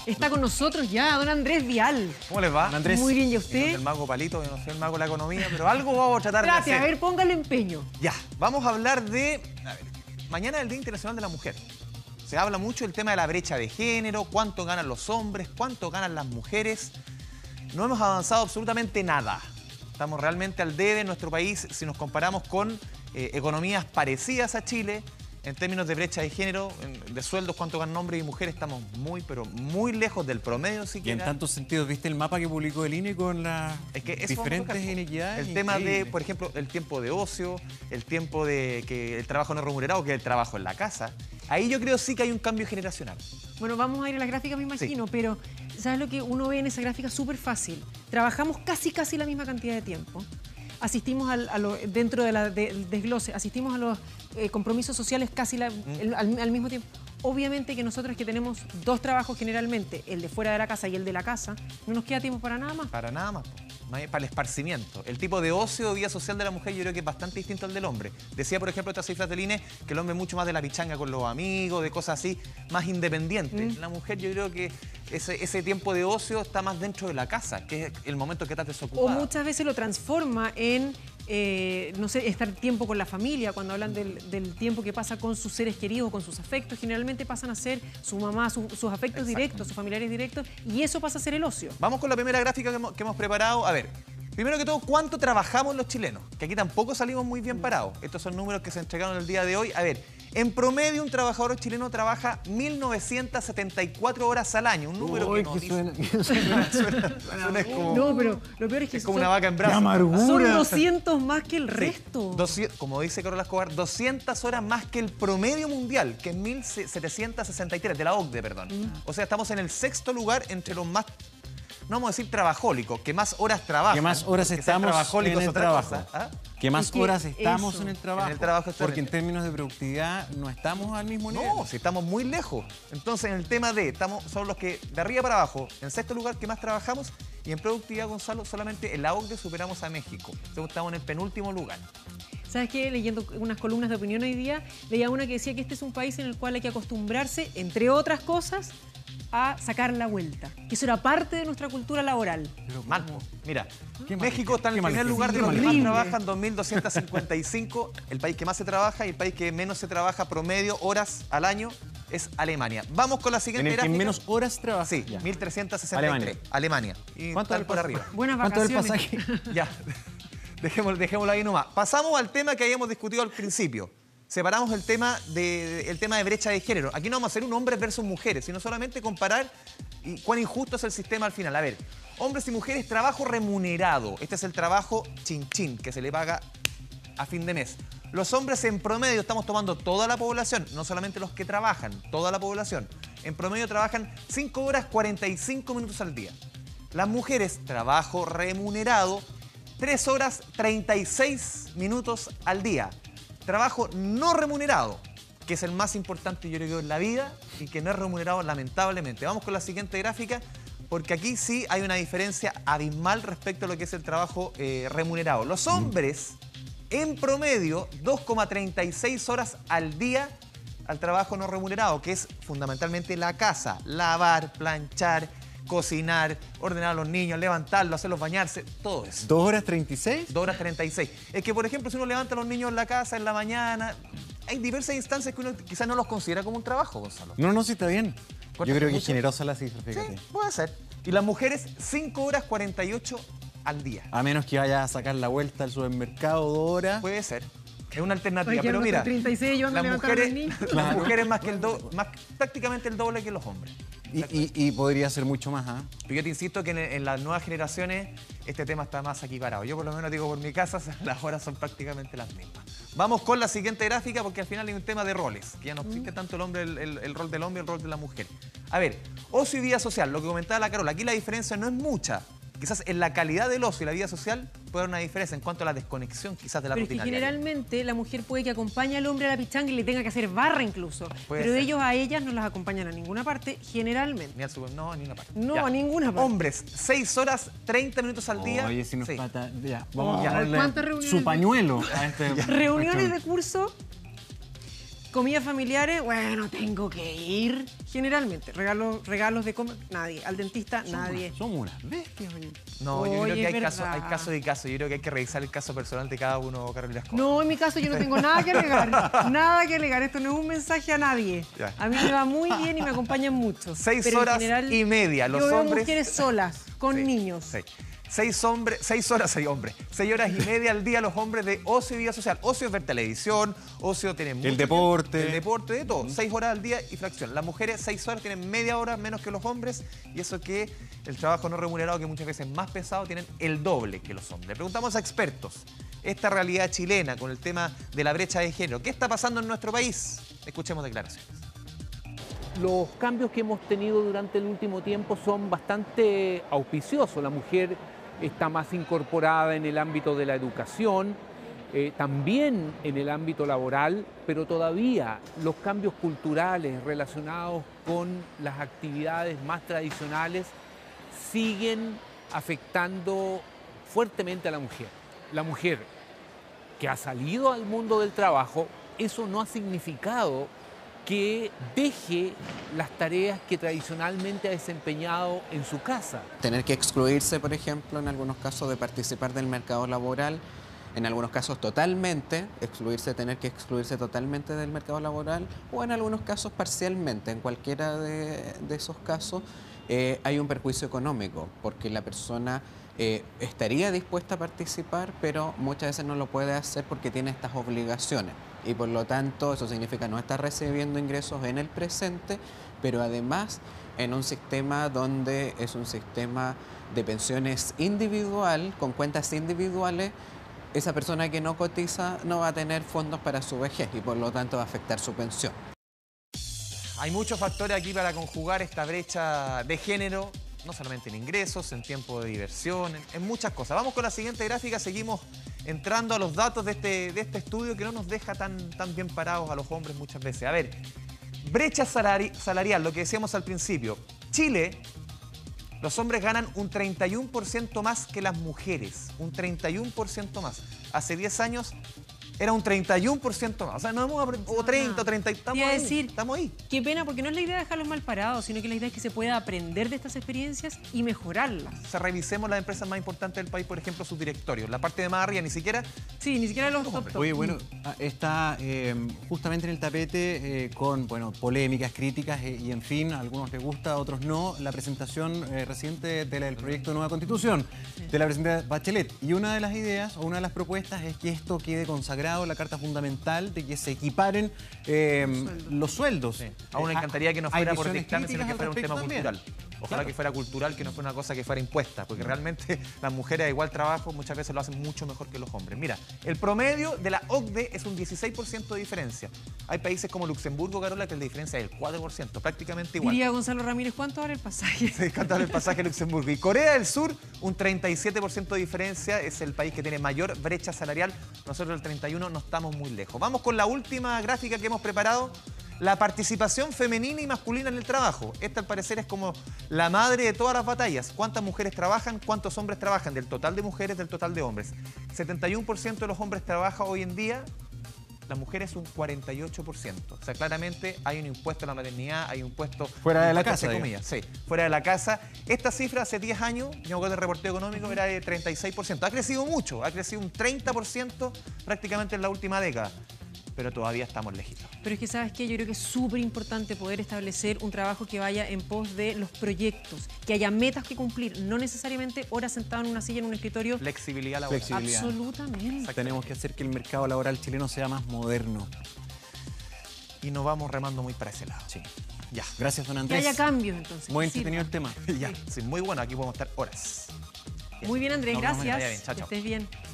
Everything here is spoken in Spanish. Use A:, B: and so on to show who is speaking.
A: Está con nosotros ya don Andrés Vial.
B: ¿Cómo les va?
C: Andrés.
A: Muy bien, ¿y
B: Yo
A: usted?
B: soy el mago Palito, yo no soy el mago de la economía, pero algo vamos a tratar de
A: Trate,
B: hacer.
A: a ver, póngale empeño.
B: Ya, vamos a hablar de... A ver, mañana es el Día Internacional de la Mujer. Se habla mucho del tema de la brecha de género, cuánto ganan los hombres, cuánto ganan las mujeres. No hemos avanzado absolutamente nada. Estamos realmente al debe en nuestro país si nos comparamos con economías parecidas a Chile. En términos de brecha de género, de sueldos, cuánto ganan hombres y mujeres, estamos muy, pero muy lejos del promedio
C: Y
B: siquiera.
C: en tantos sentidos, ¿viste el mapa que publicó el INE con las
B: Es que eso
C: diferentes
B: vamos a tocar,
C: inequidades?
B: el tema de,
C: Increíble.
B: por ejemplo, el tiempo de ocio, el tiempo de que el trabajo no remunerado, que es el trabajo en la casa. Ahí yo creo sí que hay un cambio generacional.
A: Bueno, vamos a ir a las gráficas, me imagino, pero ¿sabes lo que uno ve en esa gráfica? Súper fácil. Trabajamos casi la misma cantidad de tiempo. Asistimos dentro del desglose, asistimos a los compromisos sociales casi al mismo tiempo. Obviamente que nosotros que tenemos dos trabajos generalmente, el de fuera de la casa y el de la casa, no nos queda tiempo para nada más.
B: Para nada más, para el esparcimiento. El tipo de ocio o vida social de la mujer yo creo que es bastante distinto al del hombre. Decía, por ejemplo, estas cifras del INE, que el hombre es mucho más de la pichanga con los amigos, de cosas así, más independiente. La mujer yo creo que ese tiempo de ocio está más dentro de la casa, que es el momento que estás
A: O
B: desocupada.
A: muchas veces lo transforma en, no sé, estar tiempo con la familia, cuando hablan del tiempo que pasa con sus seres queridos, con sus afectos, generalmente pasan a ser su mamá, sus afectos
B: Exacto.
A: directos, sus familiares directos, y eso pasa a ser el ocio.
B: Vamos con la primera gráfica que hemos preparado. A ver, primero que todo, ¿cuánto trabajamos los chilenos? Que aquí tampoco salimos muy bien parados. Estos son números que se entregaron el día de hoy. A ver, en promedio un trabajador chileno trabaja 1.974 horas al año. Un número que nos dice... Suena como,
A: No, pero lo peor es que
B: es como una vaca en brazos.
C: ¡Qué amargura!
A: son 200 más que el resto.
B: 200, como dice Carola Escobar, 200 horas más que el promedio mundial, que es 1.763, de la OCDE, perdón. O sea, estamos en el sexto lugar entre los más... No vamos a decir trabajólicos, que más horas trabajan.
C: ¿Qué más horas
B: porque ser
C: estamos
B: trabajólico
C: en
B: es
C: el
B: otra
C: trabajo?
B: cosa, ¿ah?
C: ¿Qué más
A: Es que
C: horas estamos
A: eso,
C: en el trabajo?
B: en el trabajo,
C: Porque en
B: excelente.
C: términos de productividad no estamos al mismo nivel.
B: No, si estamos muy lejos. Entonces, en el tema de, son los que de arriba para abajo, en sexto lugar que más trabajamos, y en productividad, Gonzalo, solamente en la OCDE superamos a México. Entonces, estamos en el penúltimo lugar.
A: ¿Sabes qué? Leyendo unas columnas de opinión hoy día, leía una que decía que este es un país en el cual hay que acostumbrarse, entre otras cosas, a sacar la vuelta. Que eso era parte de nuestra cultura laboral.
B: Mal, po. Mira,
C: Qué mal
B: México
C: ejemplo,
B: está en
C: qué
B: el
C: mal
B: primer
C: ejemplo,
B: lugar de
C: qué
B: los
C: mal
B: que más
A: ejemplo.
B: trabajan, 2.255. El país que más se trabaja y el país que menos se trabaja promedio horas al año es Alemania. Vamos con la
C: En
B: siguiente
C: el que
B: gráfica.
C: menos horas trabaja.
B: Sí,
C: Ya.
B: 1.363. Alemania. Y
C: ¿Cuánto
B: tal
C: del
B: por
C: pasaje?
B: arriba.
A: Buenas
C: ¿Cuánto del
A: vacaciones.
C: pasaje?
B: Ya, dejémoslo ahí nomás. Pasamos al tema que habíamos discutido al principio. Separamos el tema de brecha de género. Aquí no vamos a hacer un hombres versus mujeres, sino solamente comparar cuán injusto es el sistema al final. A ver, hombres y mujeres, trabajo remunerado. Este es el trabajo chin-chin, que se le paga a fin de mes. Los hombres en promedio, estamos tomando toda la población, no solamente los que trabajan, toda la población. En promedio trabajan 5 horas 45 minutos al día. Las mujeres, trabajo remunerado, 3 horas 36 minutos al día. Trabajo no remunerado, que es el más importante yo creo en la vida y que no es remunerado lamentablemente. Vamos con la siguiente gráfica, porque aquí sí hay una diferencia abismal respecto a lo que es el trabajo remunerado. Los hombres, en promedio, 2,36 horas al día al trabajo no remunerado, que es fundamentalmente la casa, lavar, planchar, cocinar, ordenar a los niños, levantarlos, hacerlos bañarse, todo eso.
C: ¿2 horas 36?
B: 2 horas 36. Es que, por ejemplo, si uno levanta a los niños en la casa en la mañana, hay diversas instancias que uno quizás no los considera como un trabajo, Gonzalo.
C: No, sí está bien. Yo
B: ¿Cuánto
C: creo que
B: mucho?
C: es generosa la cifra, fíjate.
B: Sí, puede ser. Y las mujeres, 5 horas 48 al día.
C: A menos que vaya a sacar la vuelta al supermercado 2 horas.
B: Puede ser. Es una alternativa,
A: Oye,
B: pero mira,
A: 36 llevando a
B: las
A: levantar a los
B: mujeres,
A: niños.
B: las mujeres prácticamente el doble que los hombres.
C: Y podría ser mucho más, ¿ah?
B: Pero yo te insisto que en las nuevas generaciones este tema está más equiparado. Yo por lo menos digo por mi casa, las horas son prácticamente las mismas. Vamos con la siguiente gráfica porque al final hay un tema de roles, que ya no existe tanto el rol del hombre y el rol de la mujer. A ver, ocio y vida social, lo que comentaba la Carola, aquí la diferencia no es mucha. Quizás en la calidad del ocio y la vida social puede haber una diferencia en cuanto a la desconexión quizás de la
A: Pero es que
B: rutina diaria.
A: generalmente la mujer puede que acompañe al hombre a la pichanga y le tenga que hacer barra incluso.
B: Puede
A: Pero
B: ser.
A: ellos a ellas no las acompañan a ninguna parte, generalmente.
B: Ni al no, a ninguna parte.
A: No,
B: Ya.
A: a ninguna parte.
B: Hombres, 6 horas 30 minutos al día.
C: Oye, si nos
B: Sí.
C: falta... Ya, vamos
A: Ya.
C: a darle
A: ¿Cuántas reuniones
C: su
A: de-
C: pañuelo a este...
A: Reuniones de curso Comidas familiares, bueno, tengo que ir. Generalmente, regalos de comer, nadie. Al dentista, nadie.
C: Somos unas bestias, oye.
B: No, yo creo que hay
A: verdad.
B: casos y casos. Yo creo que hay que revisar el caso personal de cada uno, Carolina Escobar.
A: No, en mi caso yo no tengo nada que alegar. Nada que alegar. Esto no es un mensaje a nadie.
B: Ya.
A: A mí me va muy bien y me acompañan mucho.
B: 6
A: Pero en
B: horas
A: general,
B: y media. Los
A: yo veo
B: hombres...
A: mujeres solas, con
B: Sí,
A: niños.
B: sí. 6 horas y media al día los hombres de ocio y vida social. Ocio es ver televisión, ocio tiene mucho
C: El
B: tiempo,
C: deporte.
B: el deporte, de todo. 6 horas al día y fracción. Las mujeres 6 horas tienen media hora menos que los hombres y eso que el trabajo no remunerado, que muchas veces es más pesado, tienen el doble que los hombres. Le preguntamos a expertos esta realidad chilena con el tema de la brecha de género. ¿Qué está pasando en nuestro país? Escuchemos declaraciones.
D: Los cambios que hemos tenido durante el último tiempo son bastante auspiciosos. La mujer está más incorporada en el ámbito de la educación, también en el ámbito laboral, pero todavía los cambios culturales relacionados con las actividades más tradicionales siguen afectando fuertemente a la mujer. La mujer que ha salido al mundo del trabajo, eso no ha significado que deje las tareas que tradicionalmente ha desempeñado en su casa.
E: Tener que excluirse, por ejemplo, en algunos casos de participar del mercado laboral, en algunos casos totalmente, tener que excluirse totalmente del mercado laboral o en algunos casos parcialmente. En cualquiera de esos casos hay un perjuicio económico porque la persona estaría dispuesta a participar, pero muchas veces no lo puede hacer porque tiene estas obligaciones. Y por lo tanto eso significa no estar recibiendo ingresos en el presente, pero además en un sistema donde es un sistema de pensiones individual, con cuentas individuales, esa persona que no cotiza no va a tener fondos para su vejez y por lo tanto va a afectar su pensión.
B: Hay muchos factores aquí para conjugar esta brecha de género, no solamente en ingresos, en tiempo de diversión, en muchas cosas. Vamos con la siguiente gráfica, seguimos entrando a los datos de este estudio que no nos deja tan bien parados a los hombres muchas veces. A ver, brecha salarial, lo que decíamos al principio. Chile, los hombres ganan un 31% más que las mujeres, un 31% más. Hace 10 años era un 31% más. O sea, no hemos o 30, 30, estamos ahí.
A: Qué pena, porque no es la idea dejarlos mal parados, sino que la idea es que se pueda aprender de estas experiencias y mejorarlas.
B: O sea, revisemos las empresas más importantes del país, por ejemplo, sus directorios. La parte de más arriba, ni siquiera
A: los top.
C: Oye, bueno, está justamente en el tapete con, bueno, polémicas, críticas y, en fin, a algunos les gusta, a otros no, la presentación reciente del proyecto de nueva Constitución de la presidenta Bachelet. Y una de las ideas, o una de las propuestas, es que esto quede consagrado en la Carta Fundamental, de que se equiparen los sueldos.
B: Sí. Aún me encantaría que no fuera por
C: visiones
B: dictamen, sino que
C: críticas
B: fuera un
C: al
B: tema
C: respecto
B: cultural. Ojalá que fuera cultural, que no fuera una cosa que fuera impuesta, porque realmente las mujeres a igual trabajo muchas veces lo hacen mucho mejor que los hombres. Mira, el promedio de la OCDE es un 16% de diferencia. Hay países como Luxemburgo, Carola, que la diferencia es del 4%, prácticamente igual.
A: Diría Gonzalo Ramírez, ¿cuánto vale el pasaje?
B: Sí, ¿cuánto vale el pasaje a Luxemburgo? Y Corea del Sur, un 37% de diferencia, es el país que tiene mayor brecha salarial. Nosotros el 31% no estamos muy lejos. Vamos con la última gráfica que hemos preparado. La participación femenina y masculina en el trabajo. Esta al parecer es como la madre de todas las batallas. ¿Cuántas mujeres trabajan? ¿Cuántos hombres trabajan? Del total de mujeres, del total de hombres. 71% de los hombres trabaja hoy en día. Las mujeres un 48%. O sea, claramente hay un impuesto a la maternidad, hay un impuesto...
C: Fuera de la casa,
B: Sí, fuera de la casa. Esta cifra hace 10 años, yo me acuerdo del reporteo económico, era de 36%. Ha crecido mucho, ha crecido un 30% prácticamente en la última década. Pero todavía estamos lejitos.
A: Pero es que, ¿sabes qué? Yo creo que es súper importante poder establecer un trabajo que vaya en pos de los proyectos, que haya metas que cumplir, no necesariamente horas sentado en una silla, en un escritorio.
B: Flexibilidad laboral.
C: Flexibilidad.
A: Absolutamente.
C: Tenemos que hacer que el mercado laboral chileno sea más moderno.
B: Y nos vamos remando muy para ese lado.
C: Sí.
B: Ya.
C: Gracias, don
A: Que
C: Andrés.
A: haya cambios, entonces.
C: Muy
A: que
C: entretenido
A: sirva.
C: el tema.
B: Ya. Sí, muy bueno. Aquí podemos estar horas.
A: Muy bien, Andrés,
B: Nos vemos, que
A: gracias.
B: vaya bien. Chao,
A: Que
B: chao.
A: estés bien.